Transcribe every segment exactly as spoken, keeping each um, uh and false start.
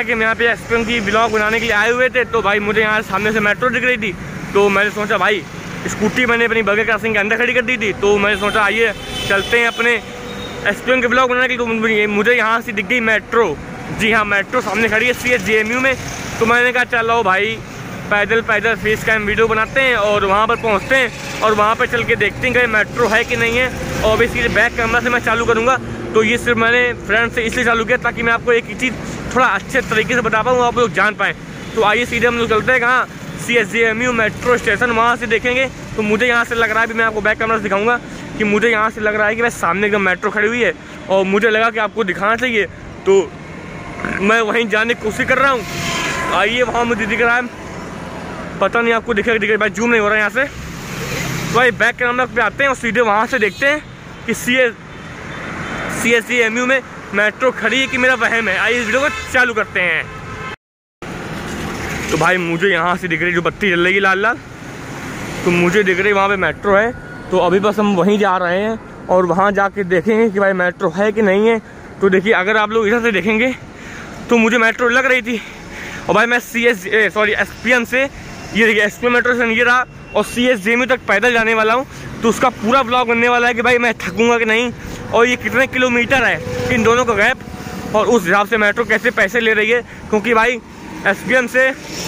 था कि मैं यहाँ पे एसपीएम की ब्लॉग बनाने के लिए आए हुए थे, तो भाई मुझे यहाँ सामने से मेट्रो दिख रही थी, तो मैंने सोचा भाई स्कूटी मैंने अपनी बर्गर क्रॉसिंग के अंदर खड़ी कर दी थी, तो मैंने सोचा आइए चलते हैं अपने एसपीएम के ब्लॉग बनाने के लिए। तो मुझे यहाँ से दिख गई मेट्रो, जी हाँ मेट्रो सामने खड़ी है C S J M U में। तो मैंने कहा चलो भाई पैदल पैदल फेस कैम वीडियो बनाते हैं और वहाँ पर पहुँचते हैं और वहाँ पर चल के देखते हैं कि मेट्रो है कि नहीं है। और बेसिकली बैक कैमरा से मैं चालू करूँगा, तो ये सिर्फ मैंने फ्रेंड से इसलिए चालू किया ताकि मैं आपको एक ही चीज़ थोड़ा अच्छे तरीके से बता पाऊँ, आप लोग जान पाएँ। तो आइए सीधे हम लोग चलते हैं कहाँ, C S J M U metro station, वहाँ से देखेंगे। तो मुझे यहाँ से लग रहा है, भी मैं आपको बैक कैमरा से दिखाऊंगा कि मुझे यहाँ से लग रहा है कि भाई सामने एकदम मेट्रो खड़ी हुई है और मुझे लगा कि आपको दिखाना चाहिए, तो मैं वहीं जाने की कोशिश कर रहा हूँ। आइए वहाँ मुझे दिख रहा है, पता नहीं आपको दिखेगा दिखेगा भाई, जूम नहीं हो रहा है यहाँ से। तो भाई बैक कैमरा पे आते हैं और सीधे वहाँ से देखते हैं कि C S C S J M U में मेट्रो खड़ी है कि मेरा वहम है। आइए इस वीडियो को चालू करते हैं। तो भाई मुझे यहाँ से दिख रही जो बत्ती जल रही है लाल लाल, तो मुझे दिख रही वहाँ पे मेट्रो है। तो अभी बस हम वहीं जा रहे हैं और वहाँ जाके देखेंगे कि भाई मेट्रो है कि नहीं है। तो देखिए अगर आप लोग इधर से देखेंगे तो मुझे मेट्रो लग रही थी, और भाई मैं C S sorry S P M से, ये देखिए S P M metro station ये रहा और C S J M U तक पैदल जाने वाला हूँ। तो उसका पूरा ब्लॉग बनने वाला है कि भाई मैं थकूँगा कि नहीं और ये कितने किलोमीटर है इन दोनों का गैप, और उस हिसाब से मेट्रो कैसे पैसे ले रही है, क्योंकि भाई एस पी एम से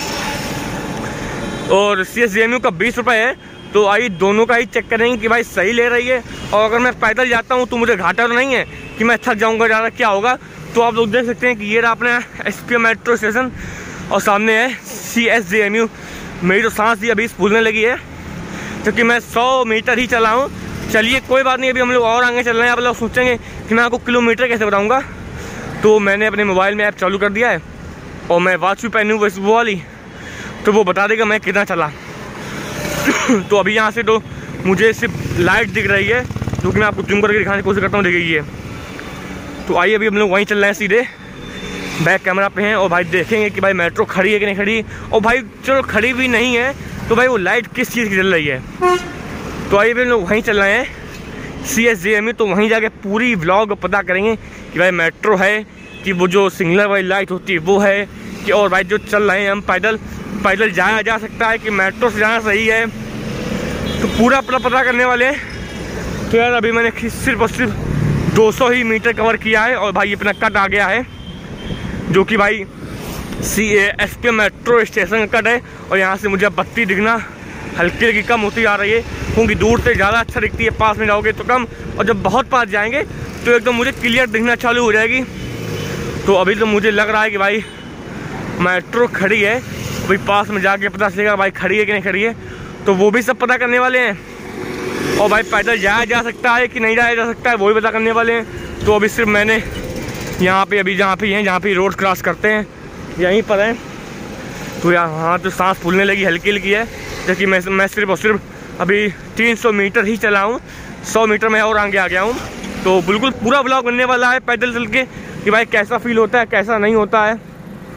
और C S J M U का बीस रुपये है। तो आइए दोनों का ही चेक करेंगे कि भाई सही ले रही है, और अगर मैं पैदल जाता हूँ तो मुझे घाटा तो नहीं है कि मैं थक जाऊँगा ज़्यादा, क्या होगा। तो आप लोग देख सकते हैं कि ये रहा अपने S P M metro station और सामने है C S J M U. मेरी तो सांस भी अभी फूलने लगी है क्योंकि मैं सौ मीटर ही चला हूँ। चलिए कोई बात नहीं, अभी हम लोग और आगे चल रहे हैं। आप लोग सोचेंगे कि मैं आपको किलोमीटर कैसे बताऊँगा, तो मैंने अपने मोबाइल में ऐप चालू कर दिया है और मैं वॉच भी पहनी हुई वो वाली, तो वो बता देगा मैं कितना चला। तो अभी यहाँ से तो मुझे सिर्फ लाइट दिख रही है, जो कि मैं आपको जूम करके दिखाने की कोशिश करता हूँ, देखिए। तो आइए अभी हम लोग वहीं चल रहे हैं, सीधे बैक कैमरा पे हैं और भाई देखेंगे कि भाई मेट्रो खड़ी है कि नहीं खड़ी। और भाई चलो खड़ी भी नहीं है तो भाई वो लाइट किस चीज़ की जल रही है। तो आइए हम लोग वहीं चल रहे हैं C S J M U, तो वहीं जाके पूरी व्लॉग पता करेंगे कि भाई मेट्रो है कि वो जो सिग्नल वाली लाइट होती है वो है कि, और भाई जो चल रहे हैं हम पैदल पैदल जाया जा सकता है कि मेट्रो से जाना सही है। तो पूरा अपना पता करने वाले हैं। तो यार अभी मैंने सिर्फ और सिर्फ दो सौ ही मीटर कवर किया है और भाई अपना कट आ गया है, जो कि भाई C S P metro station का कट है। और यहाँ से मुझे बत्ती दिखना हल्की हल्की कम होती आ रही है, क्योंकि दूर से ज़्यादा अच्छा दिखती है, पास में जाओगे तो कम, और जब बहुत पास जाएंगे तो एकदम तो मुझे क्लियर दिखना चालू हो जाएगी। तो अभी तो मुझे लग रहा है कि भाई मेट्रो खड़ी है, भाई पास में जाके पता चलेगा भाई खड़ी है कि नहीं खड़ी है। तो वो भी सब पता करने वाले हैं, और भाई पैदल जाया जा सकता है कि नहीं जाया जा सकता है वो भी पता करने वाले हैं। तो अभी सिर्फ मैंने यहाँ पे अभी जहाँ पे हैं जहाँ पे रोड क्रॉस करते हैं यहीं पर है, तो यहाँ तो सांस फूलने लगी हल्की हल्की है, जबकि मैं मैं सिर्फ और सिर्फ अभी तीन सौ मीटर ही चला हूँ, सौ मीटर में और आगे आ गया हूँ। तो बिल्कुल पूरा ब्लॉग बनने वाला है पैदल चल के कि भाई कैसा फील होता है कैसा नहीं होता है।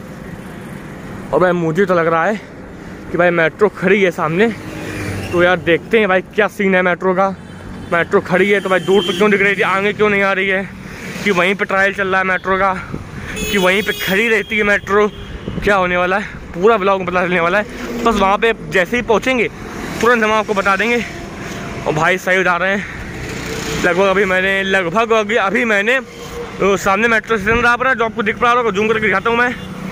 और भाई मुझे तो लग रहा है कि भाई मेट्रो खड़ी है सामने, तो यार देखते हैं भाई क्या सीन है मेट्रो का। मेट्रो खड़ी है तो भाई दूर तक क्यों दिख रही थी, आगे क्यों नहीं आ रही है, कि वहीं पे ट्रायल चल रहा है मेट्रो का, कि वहीं पे खड़ी रहती है मेट्रो, क्या होने वाला है पूरा ब्लॉग में पता चलने वाला है। बस वहाँ पे जैसे ही पहुँचेंगे तुरंत हम आपको बता देंगे। और भाई सही उठा रहे हैं लगभग, अभी मैंने लगभग अभी अभी मैंने तो सामने मेट्रो स्टेशन रहा अपना, जो आपको दिख पा रहा होगा, जूम करके दिखाता हूँ मैं,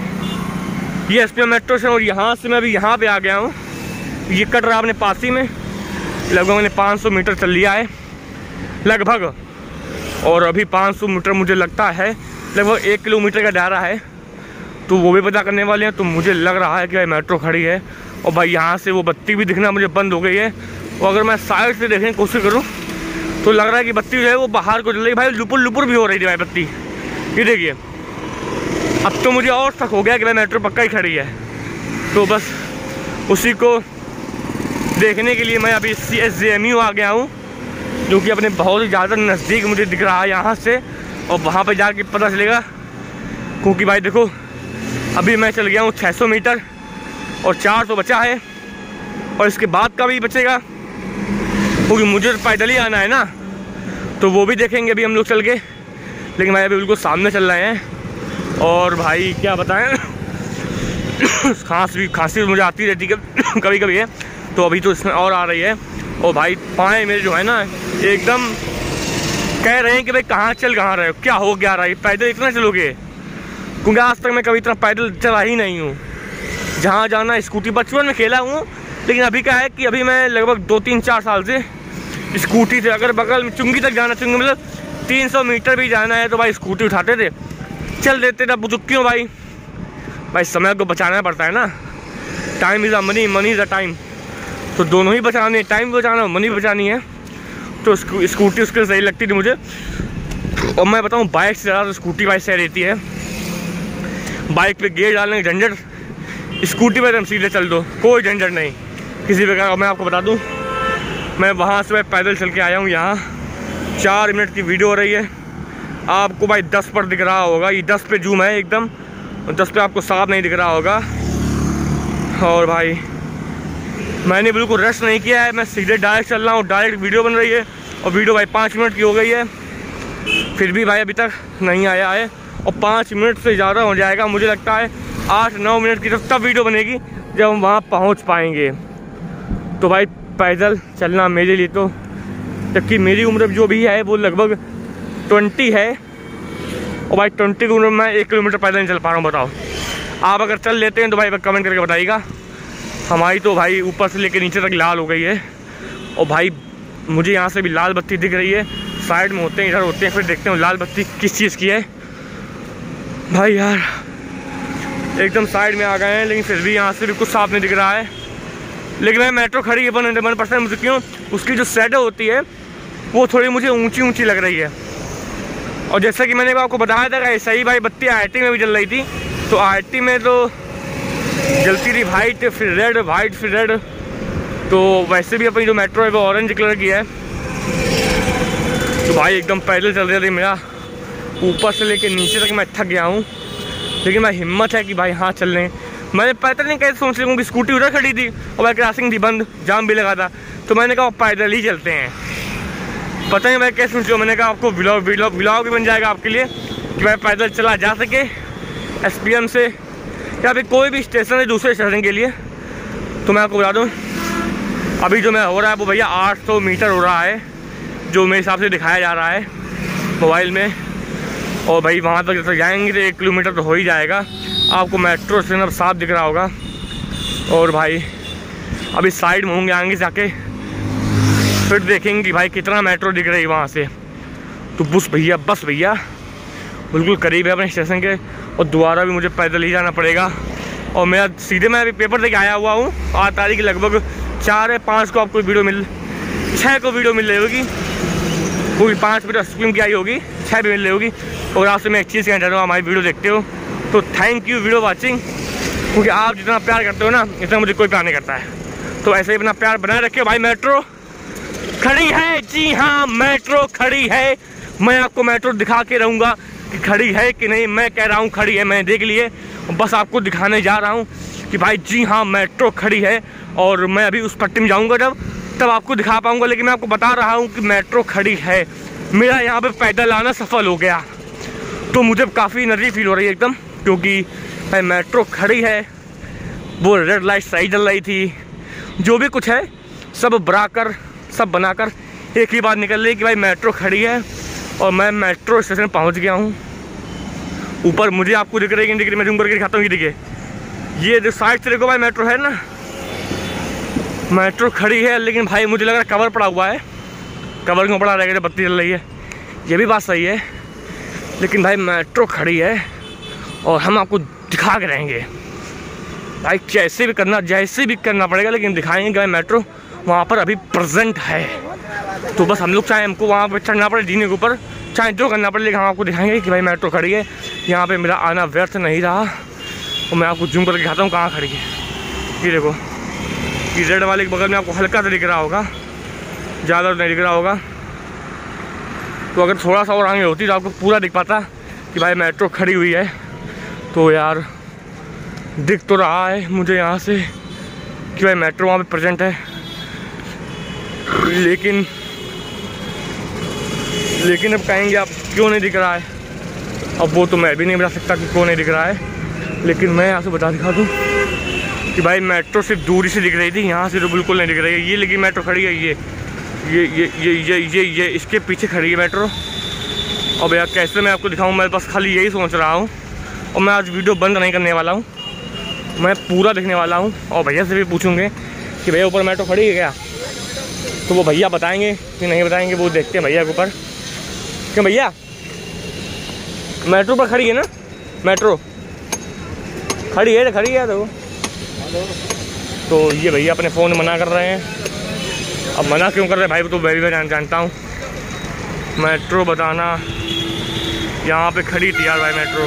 ये S P M metro station. और यहाँ से मैं अभी यहाँ पे आ गया हूँ, ये कट रहा अपने पास ही में, लगभग मैंने पाँच सौ मीटर चल लिया है लगभग, और अभी पाँच सौ मीटर मुझे लगता है लगभग एक किलोमीटर का दायरा है, तो वो भी पता करने वाले हैं। तो मुझे लग रहा है कि भाई मेट्रो खड़ी है। और भाई यहाँ से वो बत्ती भी दिखना मुझे बंद हो गई है, और अगर मैं साइड से देखने की कोशिश करूँ तो लग रहा है कि बत्ती जो है वो बाहर को चल रही है। भाई लुपुर लुपुर भी हो रही थी भाई बत्ती, ये देखिए। अब तो मुझे और शक हो गया कि भाई मेट्रो पक्का ही खड़ी है। तो बस उसी को देखने के लिए मैं अभी C S J M U आ गया हूँ, जो कि अपने बहुत ही ज़्यादा नज़दीक मुझे दिख रहा है यहाँ से, और वहाँ पे जाके पता चलेगा। क्योंकि भाई देखो अभी मैं चल गया हूँ छह सौ मीटर और चार सौ बचा है, और इसके बाद का भी बचेगा, क्योंकि मुझे पैदल ही आना है ना, तो वो भी देखेंगे अभी हम लोग चल के। लेकिन भाई अभी बिल्कुल सामने चल रहे हैं और भाई क्या बताएं, खांसी खांसी मुझे आती रहती है कभी कभी है, तो अभी तो इसमें और आ रही है। और भाई पाए मेरे जो है ना एकदम कह रहे हैं कि भाई कहाँ चल कहाँ रहे हो, क्या हो गया रहा है, पैदल इतना चलोगे? क्योंकि आज तक मैं कभी इतना पैदल चला ही नहीं हूँ। जहाँ जाना स्कूटी बचपन में खेला हूँ, लेकिन अभी क्या है कि अभी मैं लगभग दो तीन चार साल से स्कूटी से अगर बगल में चुंगी तक जाना, चुंगी मतलब तीन सौ मीटर भी जाना है तो भाई स्कूटी उठाते थे, चल देते थे। बुजुर्ग क्यों भाई, भाई समय को बचाना पड़ता है ना। Time is a money, money is a time, तो दोनों ही बचाने, टाइम भी बचाना, मनी भी बचानी है। तो स्कूटी उसके सही लगती थी मुझे। और मैं बताऊँ बाइक से ज़्यादा तो स्कूटी बाइक सही रहती है। बाइक पे गियर डालने का झंझट, स्कूटी पर तुम सीधे चल दो, कोई झंझट नहीं किसी प्रकार। और मैं आपको बता दूँ, मैं वहाँ से मैं पैदल चल के आया हूँ यहाँ। चार मिनट की वीडियो हो रही है, आपको भाई दस पर दिख रहा होगा, ये दस पे जूम है एकदम, दस पे आपको साफ नहीं दिख रहा होगा। और भाई मैंने बिल्कुल रश नहीं किया है, मैं सीधे डायरेक्ट चल रहा हूँ, डायरेक्ट वीडियो बन रही है। और वीडियो भाई पाँच मिनट की हो गई है, फिर भी भाई अभी तक नहीं आया है। और पाँच मिनट से ज़्यादा हो जाएगा मुझे लगता है, आठ नौ मिनट की तब वीडियो बनेगी जब हम वहाँ पहुँच पाएंगे। तो भाई पैदल चलना मेरे लिए तो, जबकि मेरी उम्र जो भी है वो लगभग ट्वेंटी है, और भाई ट्वेंटी की उम्र में मैं एक किलोमीटर पैदल नहीं चल पा रहा हूँ। बताओ आप अगर चल लेते हैं तो भाई कमेंट करके बताइएगा। हमारी तो भाई ऊपर से लेकर नीचे तक लाल हो गई है। और भाई मुझे यहाँ से भी लाल बत्ती दिख रही है, साइड में होते हैं, इधर होते हैं, फिर देखते हैं लाल बत्ती किस चीज़ की है। भाई यार एकदम साइड में आ गए हैं, लेकिन फिर भी यहाँ से भी कुछ साफ नहीं दिख रहा है। लेकिन मैं मेट्रो खड़ी है वन वन परसेंट मुझे क्यों, उसकी जो शैडो होती है वो थोड़ी मुझे ऊंची ऊंची लग रही है। और जैसा कि मैंने आपको बताया था ऐसा ही भाई बत्ती आई आई टी में भी जल रही थी, तो आई आई टी में तो जलती थी वाइट फिर रेड, वाइट फिर रेड। तो वैसे भी अपनी जो मेट्रो है वो ऑरेंज कलर की है। तो भाई एकदम पैदल चल रही थी, मेरा ऊपर से लेके नीचे तक मैं थक गया हूँ, लेकिन मैं हिम्मत है कि भाई हाँ चल रहे हैं। मैंने पैदल नहीं कैसे सोच रही कि स्कूटी उधर खड़ी थी और भाई क्रॉसिंग थी बंद, जाम भी लगा था, तो मैंने कहा पैदल ही चलते हैं। पता नहीं मैं कैसे सोच रही हूँ, मैंने कहा आपको व्लॉग व्लॉग व्लॉग भी बन जाएगा आपके लिए कि भाई पैदल चला जा सके एस पी एम से या फिर कोई भी स्टेशन है दूसरे स्टेशन के लिए। तो मैं आपको बता दूँ अभी जो मैं हो रहा है वो भैया आठ सौ मीटर हो रहा है, जो मेरे हिसाब से दिखाया जा रहा है मोबाइल में। और भाई वहाँ तक जैसे जाएंगे तो एक किलोमीटर तो हो ही जाएगा। आपको मेट्रो स्टेशन अब साफ दिख रहा होगा। और भाई अभी साइड में होंगे, आगे जाके फिर देखेंगे कि भाई कितना मेट्रो दिख रही है वहाँ से। तो बस भैया बस भैया बिल्कुल करीब है अपने स्टेशन के, और दोबारा भी मुझे पैदल ही जाना पड़ेगा। और मेरा सीधे मैं अभी पेपर देके आया हुआ हूँ, आठ तारीख लगभग चार है पाँच को आपको वीडियो मिल छः को वीडियो मिल रही होगी, कोई पाँच वीडियो स्क्रीन की आई होगी, छः भी मिल रही होगी। और आपसे मैं एक चीज़ कहना चाहता हूँ, हमारी वीडियो देखते हो तो थैंक यू वीडियो वॉचिंग, क्योंकि आप जितना प्यार करते हो ना इतना मुझे कोई प्यार नहीं करता है। तो ऐसे ही अपना प्यार बनाए रखिए। भाई मेट्रो खड़ी है, जी हाँ मेट्रो खड़ी है। मैं आपको मेट्रो दिखा के रहूँगा कि खड़ी है कि नहीं, मैं कह रहा हूँ खड़ी है, मैं देख लिए, बस आपको दिखाने जा रहा हूँ कि भाई जी हाँ मेट्रो खड़ी है। और मैं अभी उस पट्टी में जाऊँगा जब तब आपको दिखा पाऊँगा, लेकिन मैं आपको बता रहा हूँ कि मेट्रो खड़ी है। मेरा यहाँ पे पैदल आना सफल हो गया, तो मुझे काफ़ी एनर्जी फील हो रही है एकदम, क्योंकि भाई मेट्रो खड़ी है। वो रेड लाइट सही जल रही थी, जो भी कुछ है सब बराकर सब बनाकर एक ही बात निकल रही कि भाई मेट्रो खड़ी है। और मैं मेट्रो स्टेशन पहुंच गया हूं। ऊपर मुझे आपको दिख रही है, दिख रही, मैं जूम करके दिखाता हूँ, ये देखिए, ये जो साइड से देखो भाई मेट्रो है ना, मेट्रो खड़ी है। लेकिन भाई मुझे लग रहा है कवर पड़ा हुआ है, कवर क्यों पड़ा रहेगा, बत्ती जल रही है, ये भी बात सही है। लेकिन भाई मेट्रो खड़ी है और हम आपको दिखा के रहेंगे भाई, कैसे भी करना जैसे भी करना पड़ेगा, लेकिन दिखाएंगे कि भाई मेट्रो वहाँ पर अभी प्रेजेंट है। तो बस हम लोग चाहे हमको वहाँ पर चढ़ना पड़े जीने के ऊपर, चाहे जो करना पड़े, लेकिन हम आपको दिखाएंगे कि भाई मेट्रो खड़ी है। यहाँ पे मेरा आना व्यर्थ नहीं रहा। और मैं आपको जूम करके दिखाता हूँ कहाँ खड़ी है। ये देखो, ये रेड वाले के बगल में आपको हल्का सा दिख रहा होगा, ज़्यादा नहीं दिख रहा होगा। तो अगर थोड़ा सा और आगे होती तो आपको पूरा दिख पाता कि भाई मेट्रो खड़ी हुई है। तो यार दिख तो रहा है मुझे यहाँ से कि भाई मेट्रो वहाँ पे प्रेजेंट है, लेकिन लेकिन अब कहेंगे आप क्यों नहीं दिख रहा है। अब वो तो मैं भी नहीं बता सकता कि कौन नहीं दिख रहा है, लेकिन मैं यहाँ से बता दिखा दूँ कि भाई मेट्रो सिर्फ दूरी से दिख रही थी, यहाँ से तो बिल्कुल नहीं दिख रही है। ये लेकिन मेट्रो खड़ी है, ये ये ये ये ये ये ये इसके पीछे खड़ी है मेट्रो। अब यार कैसे मैं आपको दिखाऊँ, मैं बस खाली यही सोच रहा हूँ। और मैं आज वीडियो बंद नहीं करने वाला हूँ, मैं पूरा देखने वाला हूँ। और भैया से भी पूछूँगे कि भैया ऊपर मेट्रो खड़ी है क्या, तो वो भैया बताएंगे कि नहीं बताएंगे, वो देखते हैं भैया के ऊपर। क्यों भैया मेट्रो पर खड़ी है ना, मेट्रो खड़ी है खड़ी है तो तो ये भैया अपने फ़ोन में मना कर रहे हैं। अब मना क्यों कर रहे हैं भाई, तो मैं भी जान जानता हूँ। मेट्रो बताना, यहाँ पे खड़ी थी यार भाई मेट्रो,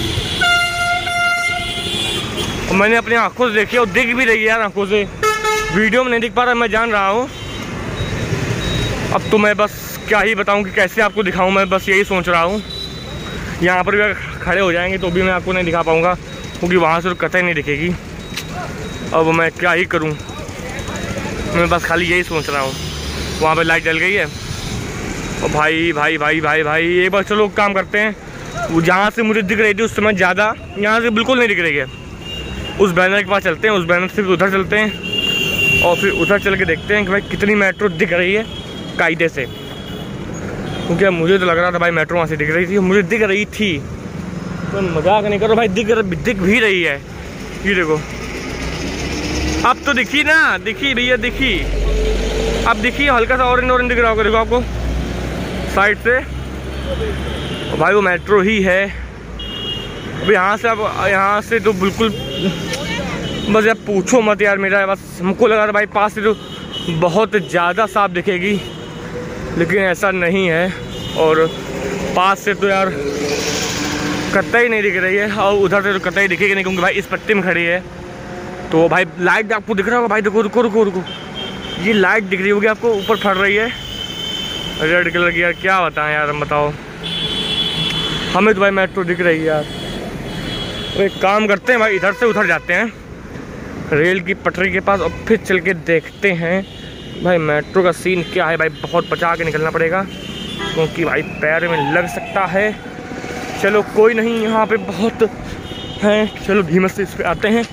और मैंने अपनी आंखों से देखी और दिख भी रही है यार आंखों से, वीडियो में नहीं दिख पा रहा, मैं जान रहा हूँ। अब तो मैं बस क्या ही बताऊँ कि कैसे आपको दिखाऊँ, मैं बस यही सोच रहा हूँ। यहाँ पर भी खड़े हो जाएंगे तो भी मैं आपको नहीं दिखा पाऊँगा, क्योंकि वहाँ से तो कतई नहीं दिखेगी। अब मैं क्या ही करूँ, मैं बस खाली यही सोच रहा हूँ। वहाँ पे लाइट जल गई है, और भाई भाई भाई भाई भाई एक बार चलो काम करते हैं, वो जहाँ से मुझे दिख रही थी उस समय ज़्यादा, यहाँ से बिल्कुल नहीं दिख रही है। उस बैनर के पास चलते हैं, उस बैनर से फिर उधर चलते हैं, और फिर उधर चल के देखते हैं कि भाई कितनी मेट्रो दिख रही है कायदे से। क्योंकि मुझे तो लग रहा था भाई मेट्रो वहाँ से दिख रही थी, मुझे दिख रही थी, तो मजाक नहीं करो भाई, दिख दिख भी रही है। ये देखो अब तो दिखी ना, दिखी भैया दिखी, अब दिखी, हल्का सा ऑरेंज ऑरेंज दिख रहा होगा, देखो आपको साइड से। और भाई वो मेट्रो ही है। अब यहाँ से, अब यहाँ से तो बिल्कुल बस यार पूछो मत यार, मेरा बस हमको लगा था भाई पास से तो बहुत ज़्यादा साफ दिखेगी, लेकिन ऐसा नहीं है। और पास से तो यार कतई नहीं दिख रही है, और उधर से तो कतई दिखेगी नहीं, क्योंकि भाई इस पट्टी में खड़ी है। तो भाई लाइट आपको दिख रहा होगा भाई, देखो रुको रुको रुको, ये लाइट दिख रही होगी आपको, ऊपर फट रही है रेड कलर की। यार क्या बताएं यार, हम बताओ, हमें तो भाई मेट्रो दिख रही है यार। तो एक काम करते हैं भाई, इधर से उधर जाते हैं रेल की पटरी के पास, और फिर चल के देखते हैं भाई मेट्रो का सीन क्या है। भाई बहुत बचा के निकलना पड़ेगा, क्योंकि भाई पैर में लग सकता है। चलो कोई नहीं, यहाँ पे बहुत हैं, चलो धीमे से इस पे आते हैं।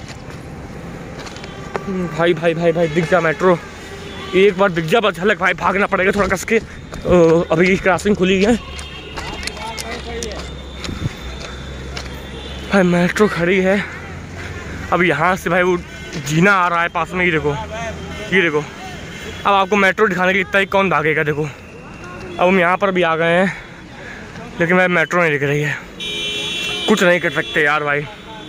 भाई भाई भाई भाई दिख जा मेट्रो, एक बार दिख जा बस झलक, भाई भागना पड़ेगा थोड़ा कस के। अभी क्रॉसिंग खुली है भाई, मेट्रो खड़ी है। अब यहाँ से भाई वो जीना आ रहा है पास में, ये देखो ये देखो। अब आपको मेट्रो दिखाने के लिए इतना ही कौन भागेगा, देखो अब हम यहाँ पर भी आ गए हैं, लेकिन भाई मेट्रो नहीं दिख रही है, कुछ नहीं कर सकते यार भाई।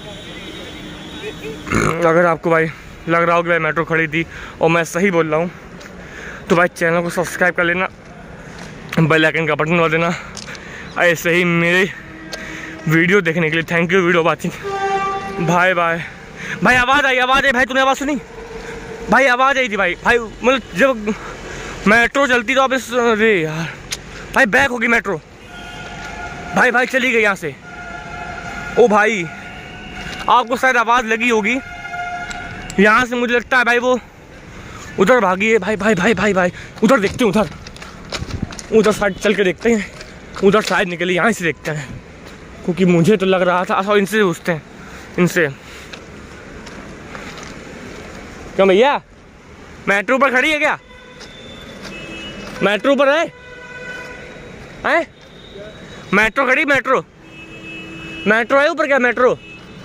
अगर आपको भाई लग रहा हो कि भाई मेट्रो खड़ी थी और मैं सही बोल रहा हूँ, तो भाई चैनल को सब्सक्राइब कर लेना, बेल आइकन का बटन दबा देना। ऐसे ही मेरे वीडियो देखने के लिए thank you, video watching, bye bye. भाई आवाज़ आई, आवाज़ आई भाई, तूने आवाज़ सुनी भाई, आवाज़ आई थी भाई। भाई मतलब जब मेट्रो चलती तो अब इस, अरे यार भाई बैक होगी मेट्रो, भाई भाई चली गई यहाँ से। ओ भाई आपको शायद आवाज़ लगी होगी, यहाँ से मुझे लगता है भाई वो उधर भागी है। भाई भाई भाई भाई भाई उधर देखते हैं, उधर उधर साइड चल के देखते हैं, उधर शायद निकली, यहाँ से देखते हैं, क्योंकि मुझे तो लग रहा था। अच्छा इनसे पूछते हैं, इनसे। क्यों भैया मेट्रो पर खड़ी है क्या, मेट्रो पर है, है? मेट्रो खड़ी, मेट्रो मेट्रो है ऊपर क्या, मेट्रो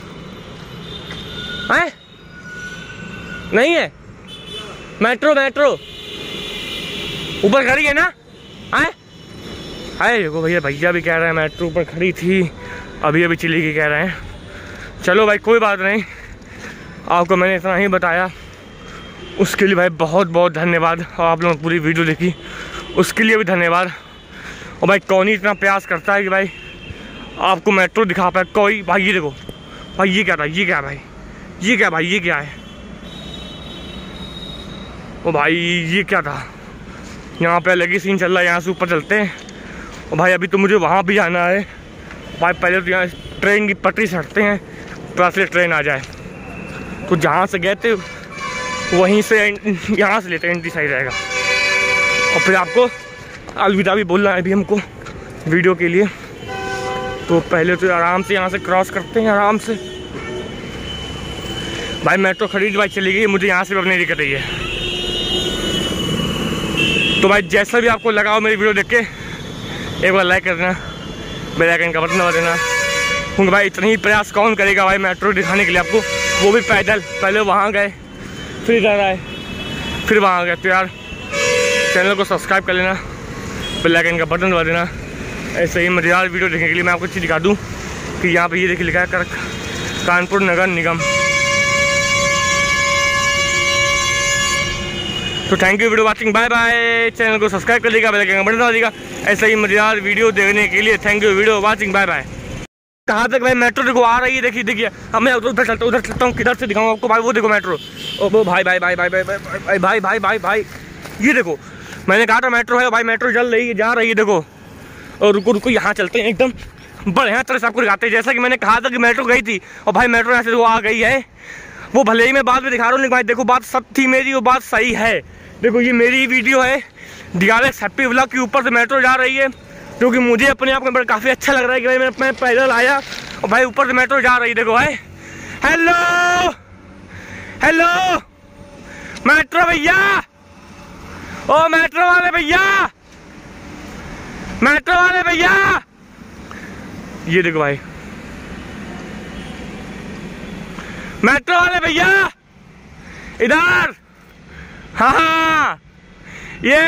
है नहीं है, मेट्रो मेट्रो ऊपर खड़ी है ना, है है देखो भैया, भैया भी कह रहे हैं मेट्रो ऊपर खड़ी थी, अभी अभी चली गई कह रहे हैं। चलो भाई कोई बात नहीं, आपको मैंने इतना ही बताया, उसके लिए भाई बहुत बहुत धन्यवाद। और आप लोगों ने पूरी वीडियो देखी उसके लिए भी धन्यवाद। और भाई कौन ही इतना प्रयास करता है कि भाई आपको मेट्रो दिखा पाए कोई। भाई ये देखो भाई, ये क्या था, ये क्या भाई, ये क्या भाई, ये क्या है, ओ भाई ये क्या था। यहाँ पे अलग ही सीन चल रहा है, यहाँ से ऊपर चलते हैं। और भाई अभी तो मुझे वहाँ भी जाना है भाई, पहले तो यहाँ ट्रेन की पटरी से हटते हैं, तो असली ट्रेन आ जाए, तो जहाँ से गए थे वहीं से यहाँ से लेते हैं, एंट्री सही रहेगा। और फिर आपको अलविदा भी बोलना है अभी हमको वीडियो के लिए। तो पहले तो आराम से यहाँ से क्रॉस करते हैं आराम से। भाई मेट्रो खड़ी भाई चली गई, मुझे यहाँ से भी अब नहीं दिक्कत रही है। तो भाई जैसा भी आपको लगा हो मेरी वीडियो देख के एक बार लाइक कर देना, बेल आइकन का बटन दबा देना, क्योंकि भाई इतना ही प्रयास कौन करेगा भाई मेट्रो दिखाने के लिए आपको, वो भी पैदल। पहले वहाँ गए, फिर इधर आए, फिर वहाँ गए। तो यार चैनल को सब्सक्राइब कर लेना, बेल आइकन का बटन दबा देना। ऐसे ही मजेदार वीडियो देखने के लिए मैं आपको चीज़ दिखा दूँ कि यहाँ पे ये देखिए लिखा है कर कानपुर नगर निगम। तो thank you video watching, bye bye. Channel को सब्सक्राइब कर लीजिएगा, बेल आइकन का बटन दबा दीजिएगा ऐसे ही मजेदार वीडियो देखने के लिए। Thank you video watching, bye bye. कहाँ तक भाई मेट्रो देखो आ रही है, देखिए देखिए। अब मैं उधर चलता हूँ, उधर चलता हूँ, किधर से दिखाऊँ आपको भाई, वो देखो मेट्रो। ओ वो भाई भाई भाई भाई भाई भाई भाई भाई भाई भाई भाई ये देखो, मैंने कहा था मेट्रो है भाई, मेट्रो चल रही है, जा रही है देखो। और रुको रुको यहाँ चलते हैं, एकदम बढ़िया तरह से आपको दिखाते हैं। जैसा कि मैंने कहा था कि मेट्रो गई थी और भाई मेट्रो यहाँ से वो आ गई है। वो भले ही मैं बाद में दिखा रहा हूँ, लेकिन भाई देखो बात सब थी मेरी, वो बात सही है। देखो ये मेरी वीडियो है, डियालेक्स हैप्पी व्लॉग के ऊपर से मेट्रो जा रही है, जो कि मुझे अपने आप में काफ़ी अच्छा लग रहा है कि भाई मैं पैदल आया और भाई ऊपर से मेट्रो जा रही है। देखो भाई, हेलो हेलो मेट्रो भैया, ओ मेट्रो वाले भैया, मेट्रो वाले भैया, ये देखो भाई मेट्रो वाले भैया इधर। हाँ हाँ ये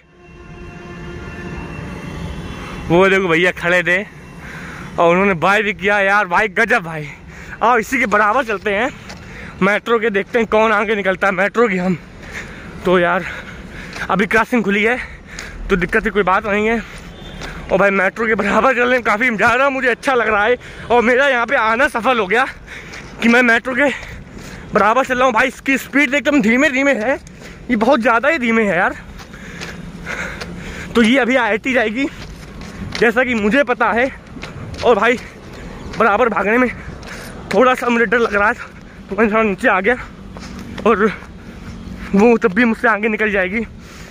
वो देखो भैया खड़े थे और उन्होंने बाय भी किया। यार भाई गजब भाई। और इसी के बराबर चलते हैं मेट्रो के, देखते हैं कौन आगे निकलता है मेट्रो की। हम तो यार अभी क्रॉसिंग खुली है तो दिक्कत की कोई बात नहीं है। और भाई मेट्रो के बराबर चलने में काफ़ी ज़्यादा मुझे अच्छा लग रहा है। और मेरा यहाँ पे आना सफल हो गया कि मैं मेट्रो के बराबर चल रहा हूँ। भाई इसकी स्पीड एकदम धीमे धीमे है, ये बहुत ज़्यादा ही धीमे है यार। तो ये अभी आई आई टी जाएगी जैसा कि मुझे पता है। और भाई बराबर भागने में थोड़ा सा मुझे डर लग रहा है, तो मैं थोड़ा नीचे आ गया और वो तब भी मुझसे आगे निकल जाएगी।